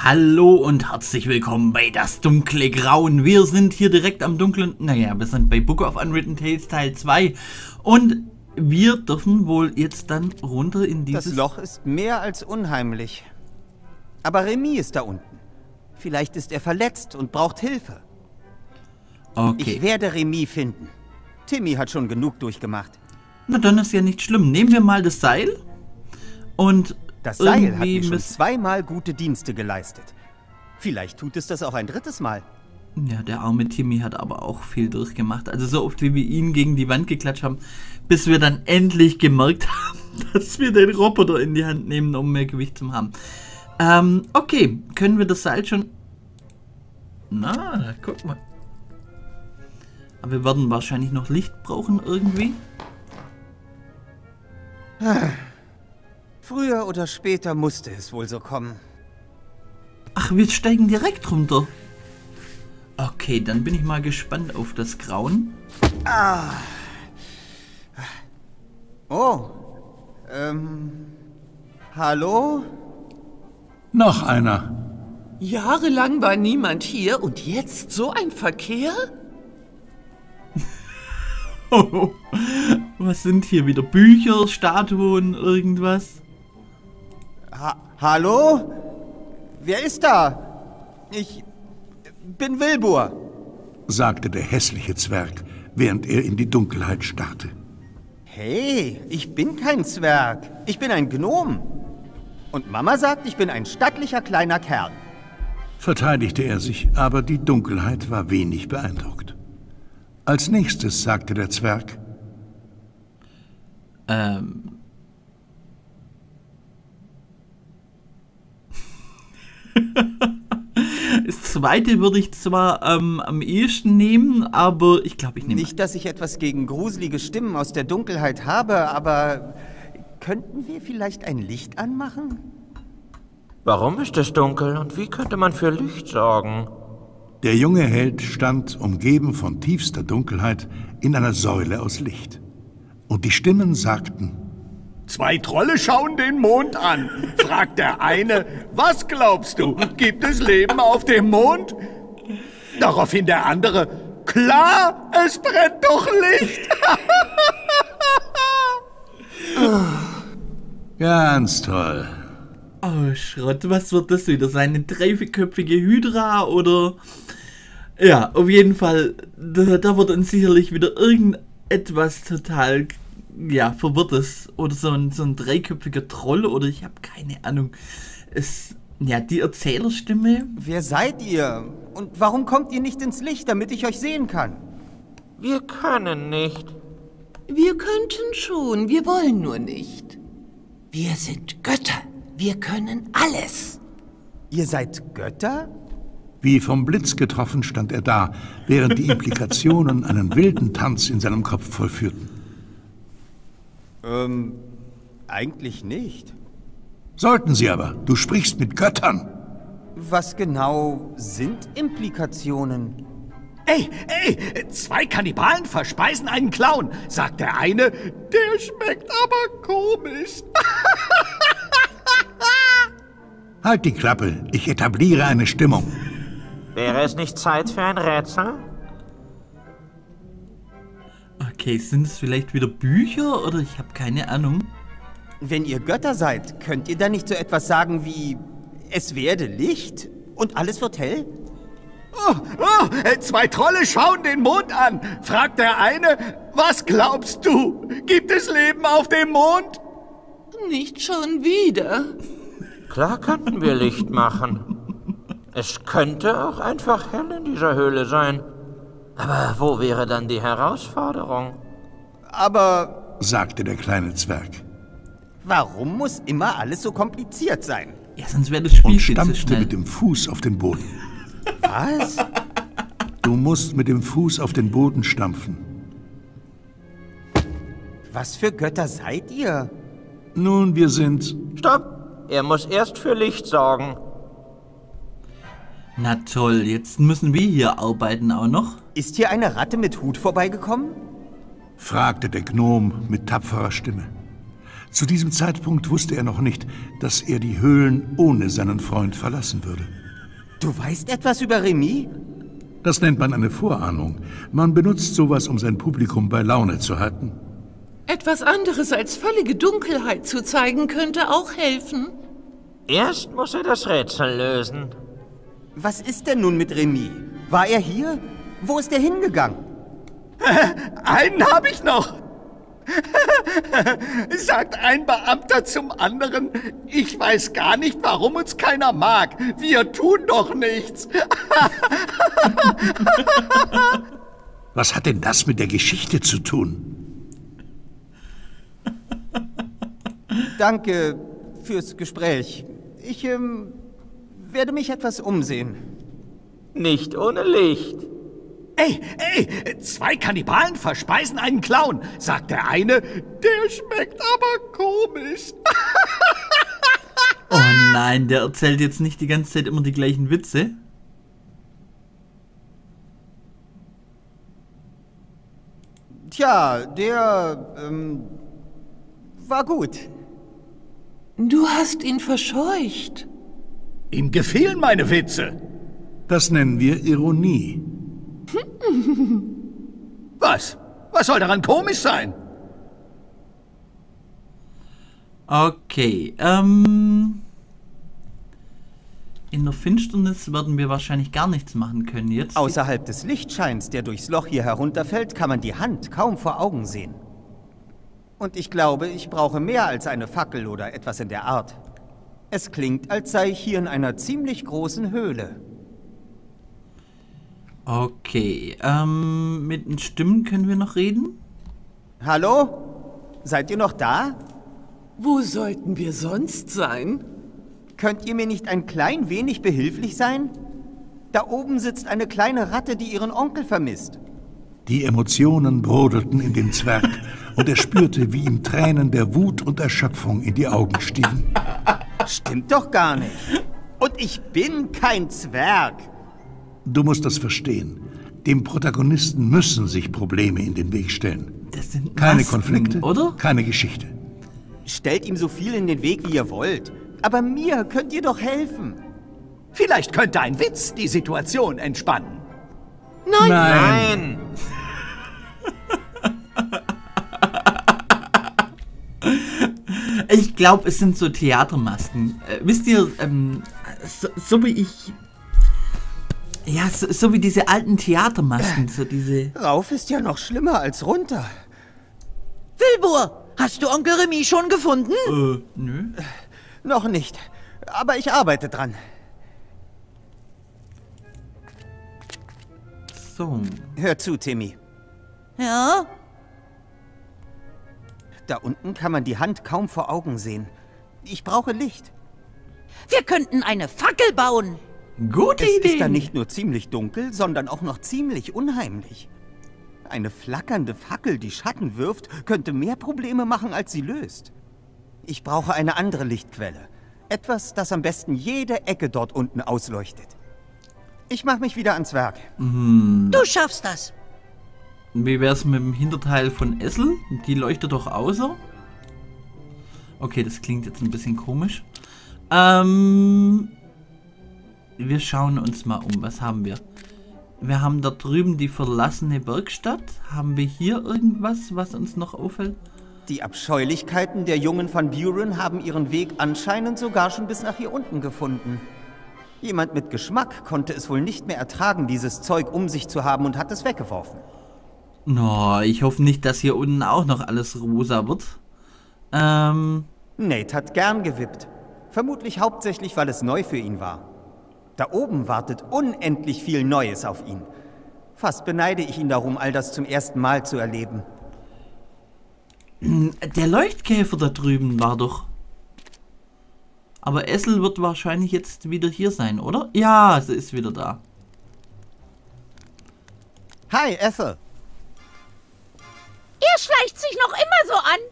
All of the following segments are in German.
Hallo und herzlich willkommen bei Das Dunkle Grauen. Wir sind hier direkt am dunklen... Naja, wir sind bei Book of Unwritten Tales Teil 2. Und wir dürfen wohl jetzt dann runter in dieses... Das Loch ist mehr als unheimlich. Aber Remy ist da unten. Vielleicht ist er verletzt und braucht Hilfe. Okay. Ich werde Remy finden. Timmy hat schon genug durchgemacht. Na, dann ist ja nicht schlimm. Nehmen wir mal das Seil und... Das Seil hat mir schon zweimal gute Dienste geleistet. Vielleicht tut es das auch ein drittes Mal. Ja, der arme Timmy hat aber auch viel durchgemacht. Also so oft, wie wir ihn gegen die Wand geklatscht haben, bis wir dann endlich gemerkt haben, dass wir den Roboter in die Hand nehmen, um mehr Gewicht zu haben. Okay, können wir das Seil schon... Na, guck mal. Aber wir werden wahrscheinlich noch Licht brauchen irgendwie. Früher oder später musste es wohl so kommen. Ach, wir steigen direkt runter. Okay, dann bin ich mal gespannt auf das Grauen. Oh. Hallo? Noch einer. Jahrelang war niemand hier und jetzt so ein Verkehr? Oh, was sind hier wieder? Bücher, Statuen, irgendwas? Hallo? Wer ist da? Ich bin Wilbur, sagte der hässliche Zwerg, während er in die Dunkelheit starrte. Hey, ich bin kein Zwerg. Ich bin ein Gnom. Und Mama sagt, ich bin ein stattlicher kleiner Kerl. Verteidigte er sich, aber die Dunkelheit war wenig beeindruckt. Als nächstes sagte der Zwerg: Das zweite würde ich zwar am ehesten nehmen, aber ich glaube, ich nehme... Nicht, dass ich etwas gegen gruselige Stimmen aus der Dunkelheit habe, aber könnten wir vielleicht ein Licht anmachen? Warum ist es dunkel und wie könnte man für Licht sorgen? Der junge Held stand, umgeben von tiefster Dunkelheit, in einer Säule aus Licht. Und die Stimmen sagten: Zwei Trolle schauen den Mond an. Fragt der eine: Was glaubst du, gibt es Leben auf dem Mond? Daraufhin der andere: Klar, es brennt doch Licht. Ganz toll. Oh, Schrott, was wird das wieder sein? Eine dreiköpfige Hydra oder... Ja, auf jeden Fall, da wird uns sicherlich wieder irgendetwas total, ja, Verwirrtes. Oder so ein dreiköpfiger Troll oder ich habe keine Ahnung. Ja, die Erzählerstimme... Wer seid ihr? Und warum kommt ihr nicht ins Licht, damit ich euch sehen kann? Wir können nicht. Wir könnten schon, wir wollen nur nicht. Wir sind Götter. Wir können alles. Ihr seid Götter? Wie vom Blitz getroffen stand er da, während die Implikationen einen wilden Tanz in seinem Kopf vollführten. Eigentlich nicht. Sollten sie aber, du sprichst mit Göttern. Was genau sind Implikationen? Ey, zwei Kannibalen verspeisen einen Clown. Sagt der eine: Der schmeckt aber komisch. Halt die Klappe, ich etabliere eine Stimmung. Wäre es nicht Zeit für ein Rätsel? Okay, sind es vielleicht wieder Bücher oder ich habe keine Ahnung. Wenn ihr Götter seid, könnt ihr da nicht so etwas sagen wie: Es werde Licht und alles wird hell? Zwei Trolle schauen den Mond an. Fragt der eine: Was glaubst du, gibt es Leben auf dem Mond? Nicht schon wieder. Klar könnten wir Licht machen. Es könnte auch einfach hell in dieser Höhle sein. Aber wo wäre dann die Herausforderung? Aber, sagte der kleine Zwerg. Warum muss immer alles so kompliziert sein? Ja, sonst wäre das Spiel Und viel zu stampfte schnell. mit dem Fuß auf den Boden. Was? Du musst mit dem Fuß auf den Boden stampfen. Was für Götter seid ihr? Nun, wir sind... Stopp! Er muss erst für Licht sorgen. Na toll, jetzt müssen wir hier arbeiten auch noch. Ist hier eine Ratte mit Hut vorbeigekommen? fragte der Gnom mit tapferer Stimme. Zu diesem Zeitpunkt wusste er noch nicht, dass er die Höhlen ohne seinen Freund verlassen würde. Du weißt etwas über Remy? Das nennt man eine Vorahnung. Man benutzt sowas, um sein Publikum bei Laune zu halten. Etwas anderes als völlige Dunkelheit zu zeigen, könnte auch helfen. Erst muss er das Rätsel lösen. Was ist denn nun mit Remy? War er hier? Wo ist er hingegangen? Einen habe ich noch. Sagt ein Beamter zum anderen, ich weiß gar nicht, warum uns keiner mag. Wir tun doch nichts. Was hat denn das mit der Geschichte zu tun? Danke fürs Gespräch. Ich werde mich etwas umsehen. Nicht ohne Licht. Ey, 2 Kannibalen verspeisen einen Clown, sagt der eine, der schmeckt aber komisch. Oh nein, der erzählt jetzt nicht die ganze Zeit immer die gleichen Witze. Tja, der war gut. Du hast ihn verscheucht. Ihm gefielen meine Witze. Das nennen wir Ironie. Was? Was soll daran komisch sein? Okay, in der Finsternis werden wir wahrscheinlich gar nichts machen können jetzt. Außerhalb des Lichtscheins, der durchs Loch hier herunterfällt, kann man die Hand kaum vor Augen sehen. Und ich glaube, ich brauche mehr als eine Fackel oder etwas in der Art. Es klingt, als sei ich hier in einer ziemlich großen Höhle. Okay, mit den Stimmen können wir noch reden? Hallo? Seid ihr noch da? Wo sollten wir sonst sein? Könnt ihr mir nicht ein klein wenig behilflich sein? Da oben sitzt eine kleine Ratte, die ihren Onkel vermisst. Die Emotionen brodelten in dem Zwerg und er spürte, wie ihm Tränen der Wut und Erschöpfung in die Augen stiegen. Stimmt doch gar nicht. Und ich bin kein Zwerg. Du musst das verstehen. Dem Protagonisten müssen sich Probleme in den Weg stellen. Das sind Keine Masken, Konflikte, oder? keine Geschichte. Stellt ihm so viel in den Weg, wie ihr wollt. Aber mir könnt ihr doch helfen. Vielleicht könnte ein Witz die Situation entspannen. Nein! Ich glaube, es sind so Theatermasken. Wisst ihr, so wie ich... Ja, so wie diese alten Theatermasken, so diese... Rauf ist ja noch schlimmer als runter. Wilbur, hast du Onkel Remy schon gefunden? Nö. Noch nicht. Aber ich arbeite dran. So. Hör zu, Timmy. Ja? Da unten kann man die Hand kaum vor Augen sehen. Ich brauche Licht. Wir könnten eine Fackel bauen. Gute Es Idee. ist da nicht nur ziemlich dunkel, sondern auch noch ziemlich unheimlich. Eine flackernde Fackel, die Schatten wirft, könnte mehr Probleme machen, als sie löst. Ich brauche eine andere Lichtquelle. Etwas, das am besten jede Ecke dort unten ausleuchtet. Ich mache mich wieder ans Werk. Du schaffst das. Wie wär's mit dem Hinterteil von Essel? Die leuchtet doch außer. Okay, das klingt jetzt ein bisschen komisch. Wir schauen uns mal um. Was haben wir? Wir haben da drüben die verlassene Werkstatt. Haben wir hier irgendwas, was uns noch auffällt? Die Abscheulichkeiten der Jungen von Buren haben ihren Weg anscheinend sogar schon bis nach hier unten gefunden. Jemand mit Geschmack konnte es wohl nicht mehr ertragen, dieses Zeug um sich zu haben und hat es weggeworfen. No, ich hoffe nicht, dass hier unten auch noch alles rosa wird. Nate hat gern gewippt. Vermutlich hauptsächlich, weil es neu für ihn war. Da oben wartet unendlich viel Neues auf ihn. Fast beneide ich ihn darum, all das zum ersten Mal zu erleben. Der Leuchtkäfer da drüben war doch... Aber Essel wird wahrscheinlich jetzt wieder hier sein, oder? Ja, sie ist wieder da. Hi, Ethel. Er schleicht sich noch immer so an.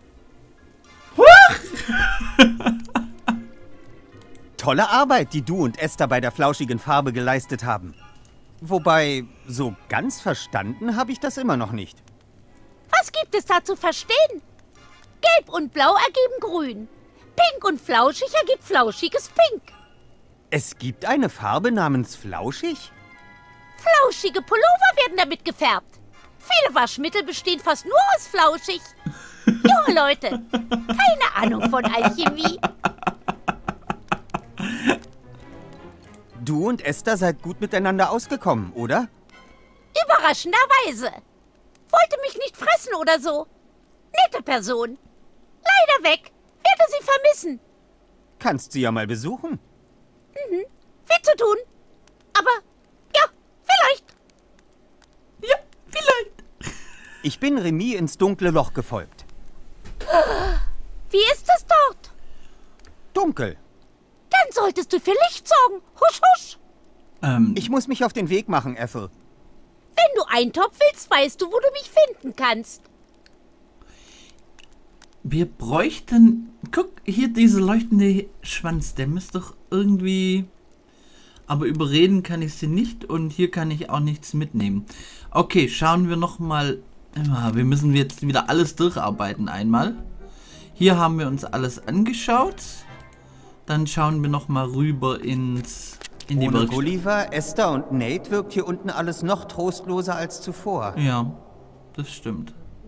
Tolle Arbeit, die du und Esther bei der flauschigen Farbe geleistet haben. Wobei, so ganz verstanden habe ich das immer noch nicht. Was gibt es da zu verstehen? Gelb und Blau ergeben Grün. Pink und Flauschig ergibt flauschiges Pink. Es gibt eine Farbe namens Flauschig? Flauschige Pullover werden damit gefärbt. Viele Waschmittel bestehen fast nur aus Flauschig. Junge Leute, keine Ahnung von Alchemie. Du und Esther seid gut miteinander ausgekommen, oder? Überraschenderweise. Wollte mich nicht fressen oder so. Nette Person. Leider weg. Werde sie vermissen. Kannst sie ja mal besuchen. Viel zu tun. Aber, ja, vielleicht. Ja, vielleicht. Ich bin Remy ins dunkle Loch gefolgt. Wie ist es dort? Dunkel. Dann solltest du für Licht sorgen. Husch, husch. Ich muss mich auf den Weg machen, Ethel. Wenn du Eintopf willst, weißt du, wo du mich finden kannst. Wir bräuchten... Guck, hier dieser leuchtende Schwanz, der müsste doch irgendwie... Aber überreden kann ich sie nicht und hier kann ich auch nichts mitnehmen. Okay, schauen wir nochmal... Wir müssen jetzt wieder alles durcharbeiten einmal. Hier haben wir uns alles angeschaut. Dann schauen wir nochmal rüber in die Ohne Werkstatt. Gulliver, Esther und Nate wirkt hier unten alles noch trostloser als zuvor. Ja, das stimmt.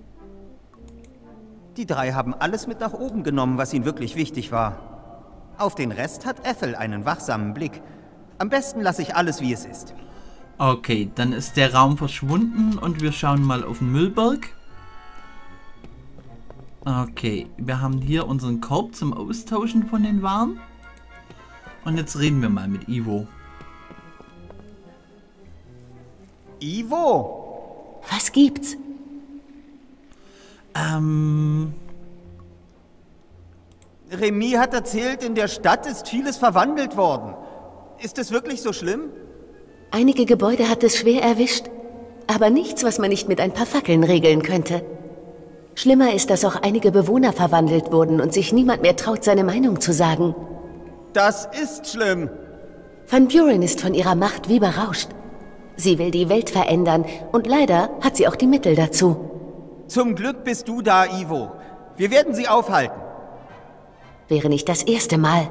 Die drei haben alles mit nach oben genommen, was ihnen wirklich wichtig war. Auf den Rest hat Ethel einen wachsamen Blick. Am besten lasse ich alles, wie es ist. Okay, dann ist der Raum verschwunden und wir schauen mal auf den Müllberg. Okay, wir haben hier unseren Korb zum Austauschen von den Waren. Und jetzt reden wir mal mit Ivo. Ivo! Was gibt's? Remy hat erzählt, in der Stadt ist vieles verwandelt worden. Ist es wirklich so schlimm? Einige Gebäude hat es schwer erwischt, aber nichts, was man nicht mit ein paar Fackeln regeln könnte. Schlimmer ist, dass auch einige Bewohner verwandelt wurden und sich niemand mehr traut, seine Meinung zu sagen. Das ist schlimm. Van Buren ist von ihrer Macht wie berauscht. Sie will die Welt verändern und leider hat sie auch die Mittel dazu. Zum Glück bist du da, Ivo. Wir werden sie aufhalten. Wäre nicht das erste Mal.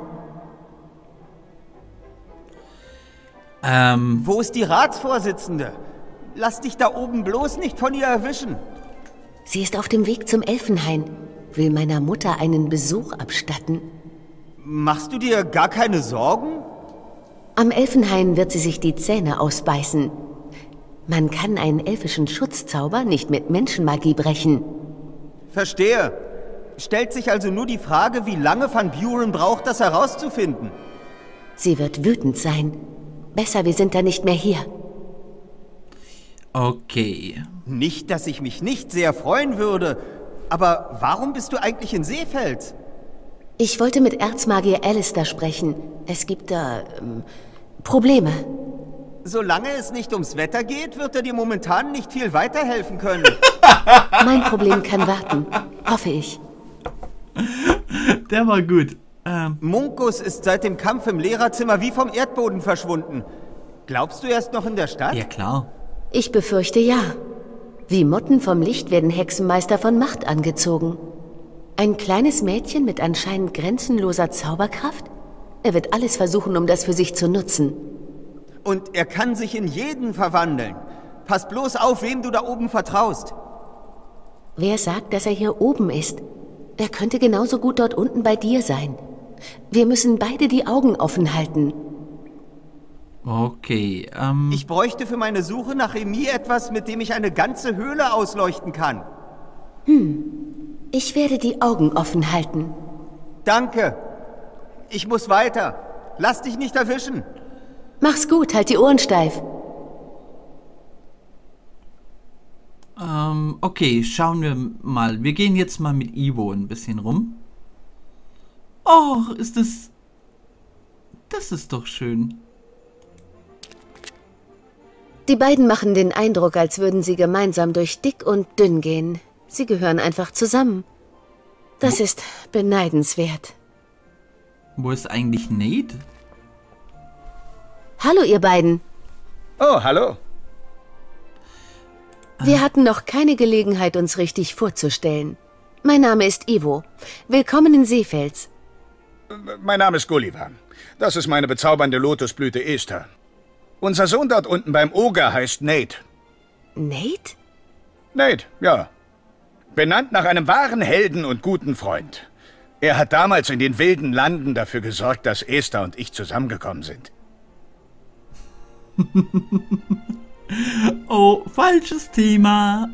Wo ist die Ratsvorsitzende? Lass dich da oben bloß nicht von ihr erwischen. Sie ist auf dem Weg zum Elfenhain, will meiner Mutter einen Besuch abstatten. Machst du dir gar keine Sorgen? Am Elfenhain wird sie sich die Zähne ausbeißen. Man kann einen elfischen Schutzzauber nicht mit Menschenmagie brechen. Verstehe. Stellt sich also nur die Frage, wie lange Van Buren braucht, das herauszufinden. Sie wird wütend sein. Besser, wir sind da nicht mehr hier. Okay. Nicht, dass ich mich nicht sehr freuen würde. Aber warum bist du eigentlich in Seefeld? Ich wollte mit Erzmagier Alistair sprechen. Es gibt da Probleme. Solange es nicht ums Wetter geht, wird er dir momentan nicht viel weiterhelfen können. Mein Problem kann warten. Hoffe ich. Der war gut. Munkus ist seit dem Kampf im Lehrerzimmer wie vom Erdboden verschwunden. Glaubst du, er ist noch in der Stadt? Ja, klar. Ich befürchte ja. Wie Motten vom Licht werden Hexenmeister von Macht angezogen. Ein kleines Mädchen mit anscheinend grenzenloser Zauberkraft? Er wird alles versuchen, um das für sich zu nutzen. Und er kann sich in jeden verwandeln. Pass bloß auf, wem du da oben vertraust. Wer sagt, dass er hier oben ist? Er könnte genauso gut dort unten bei dir sein. Wir müssen beide die Augen offen halten. Okay, Ich bräuchte für meine Suche nach Remy etwas, mit dem ich eine ganze Höhle ausleuchten kann. Ich werde die Augen offen halten. Danke. Ich muss weiter. Lass dich nicht erwischen. Mach's gut, halt die Ohren steif. Okay, schauen wir mal. Wir gehen jetzt mal mit Ivo ein bisschen rum. Oh, ist das... Das ist doch schön. Die beiden machen den Eindruck, als würden sie gemeinsam durch dick und dünn gehen. Sie gehören einfach zusammen. Das ist beneidenswert. Wo ist eigentlich Nate? Hallo, ihr beiden. Oh, hallo. Wir hatten noch keine Gelegenheit, uns richtig vorzustellen. Mein Name ist Ivo. Willkommen in Seefels. Mein Name ist Gulliver. Das ist meine bezaubernde Lotusblüte Esther. Unser Sohn dort unten beim Oger heißt Nate. Nate? Nate, ja. Benannt nach einem wahren Helden und guten Freund. Er hat damals in den wilden Landen dafür gesorgt, dass Esther und ich zusammengekommen sind. Oh, falsches Thema.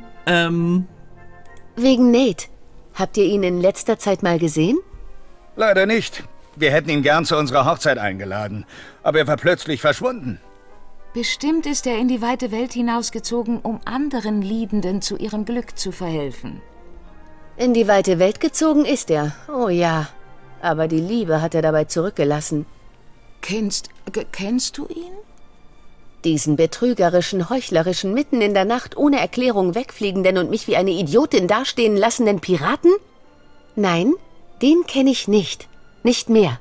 Wegen Nate. Habt ihr ihn in letzter Zeit mal gesehen? Leider nicht. Wir hätten ihn gern zu unserer Hochzeit eingeladen, aber er war plötzlich verschwunden. Bestimmt ist er in die weite Welt hinausgezogen, um anderen Liebenden zu ihrem Glück zu verhelfen. In die weite Welt gezogen ist er. Oh ja. Aber die Liebe hat er dabei zurückgelassen. Kennst du ihn? Diesen betrügerischen, heuchlerischen, mitten in der Nacht ohne Erklärung wegfliegenden und mich wie eine Idiotin dastehen lassenden Piraten? Nein, den kenne ich nicht. Nicht mehr.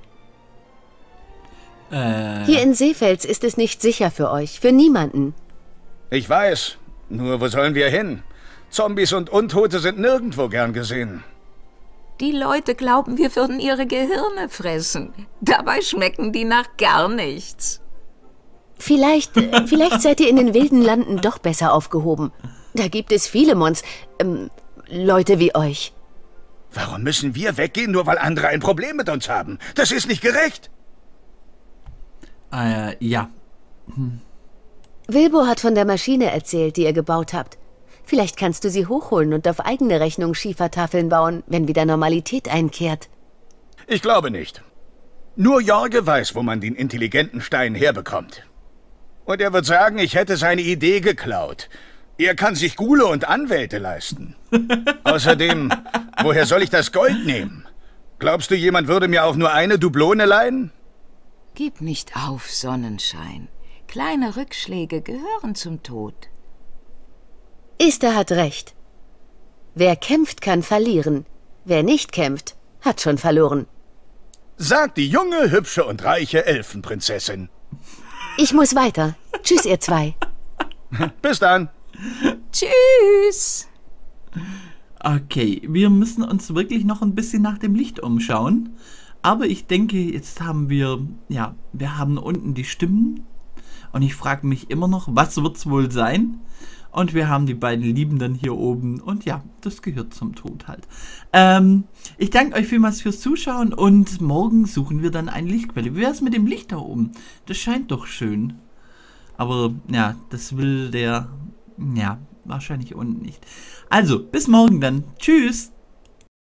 Hier in Seefels ist es nicht sicher für euch, für niemanden. Ich weiß. Nur wo sollen wir hin? Zombies und Untote sind nirgendwo gern gesehen. Die Leute glauben, wir würden ihre Gehirne fressen. Dabei schmecken die nach gar nichts. Vielleicht seid ihr in den wilden Landen doch besser aufgehoben. Da gibt es viele Leute wie euch. Warum müssen wir weggehen, nur weil andere ein Problem mit uns haben? Das ist nicht gerecht. Ja. Wilbur hat von der Maschine erzählt, die ihr gebaut habt. Vielleicht kannst du sie hochholen und auf eigene Rechnung Schiefertafeln bauen, wenn wieder Normalität einkehrt. Ich glaube nicht. Nur Jorge weiß, wo man den intelligenten Stein herbekommt. Und er wird sagen, ich hätte seine Idee geklaut. Er kann sich Gule und Anwälte leisten. Außerdem, woher soll ich das Gold nehmen? Glaubst du, jemand würde mir auch nur eine Dublone leihen? Gib nicht auf, Sonnenschein. Kleine Rückschläge gehören zum Tod. Esther hat recht. Wer kämpft, kann verlieren. Wer nicht kämpft, hat schon verloren. Sagt die junge, hübsche und reiche Elfenprinzessin. Ich muss weiter. Tschüss, ihr zwei. Bis dann. Tschüss. Okay, wir müssen uns wirklich noch ein bisschen nach dem Licht umschauen. Aber ich denke, jetzt haben wir haben unten die Stimmen. Und ich frage mich immer noch, was wird's wohl sein? Und wir haben die beiden Liebenden hier oben. Und ja, das gehört zum Tod halt. Ich danke euch vielmals fürs Zuschauen. Und morgen suchen wir dann eine Lichtquelle. Wie wäre es mit dem Licht da oben? Das scheint doch schön. Aber ja, das will der wahrscheinlich unten nicht. Also, bis morgen dann. Tschüss.